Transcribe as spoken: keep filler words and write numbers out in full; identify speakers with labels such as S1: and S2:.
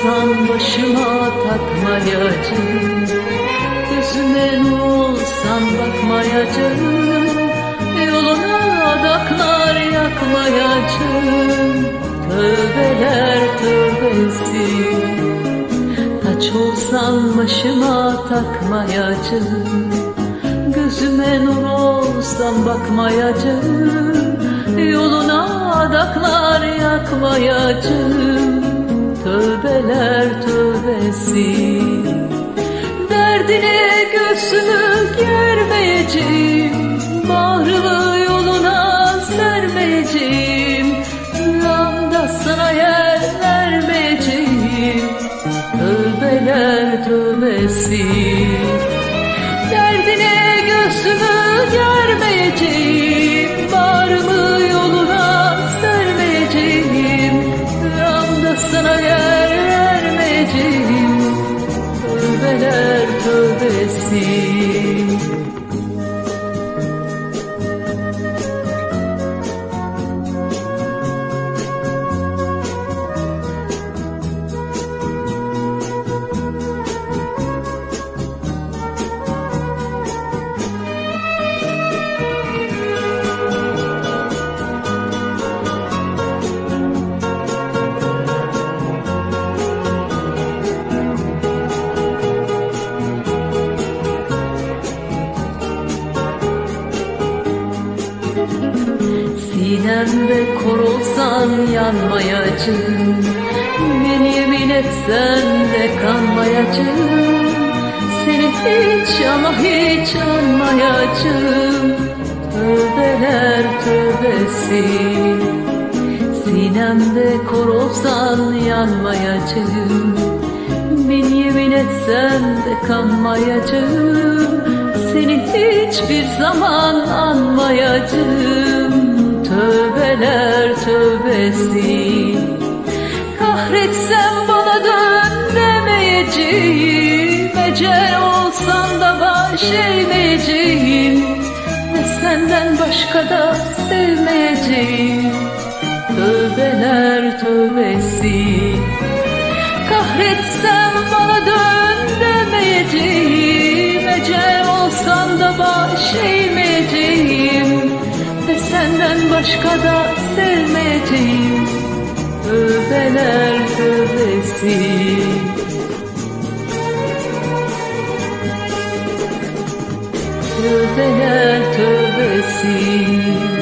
S1: olsan başıma takmayacağım, gözüme nur olsan bakmayacağım, yoluna adaklar yakmayacağım. Tövbeler tövbesi, taç olsan başıma takmayacağım, gözüme nur olsan bakmayacağım, yoluna adaklar yakmayacağım. Tövbeler tövbesi, derdine göğsümü germeyeceğim, bağrımı yoluna sermeyeceğim, rüyamda sana yer vermeyeceğim. Tövbeler tövbesi, derdine göğsümü germeyeceğim, bağrımı yoluna sermeyeceğim, rüyamda sana yer vermeyeceğim. Tövbeler tövbesi. Sinemde kor olsan yanmayacağım, bin yemin etsen de kanmayacağım, seni hiç ama hiç anmayacağım. Tövbeler tövbesi, sinemde kor olsan yanmayacağım, bin yemin etsen de kanmayacağım, seni hiçbir zaman anmayacağım. Tövbeler tövbesi, kahretsem bana dön demeyeceğim, ecel olsan da baş eğmeyeceğim, ve senden başka da sevmeyeceğim. Tövbeler tövbesi, kahretsem bana dön demeyeceğim, ecel olsan da baş eğmeyeceğim, ve senden başka da sevmeyeceğim. Tövbeler tövbesi. Tövbeler tövbesi.